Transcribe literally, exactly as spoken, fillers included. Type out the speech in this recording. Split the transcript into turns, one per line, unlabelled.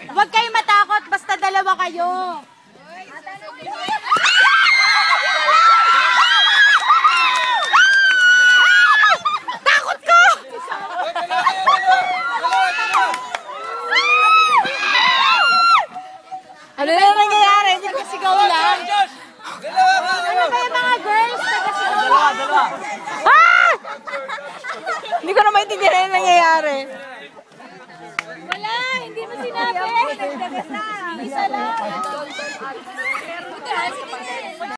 Huwag kayo matakot, basta dalawa kayo. Takot ko! Ano na nangyayari? Hindi ko sigaw lang. Ano ba yung mga girls? Nagasigaw lang. Ah! Hindi ko na maintindihan yung nangyayari.
Wala, hindi mo sinabi. Isa lang.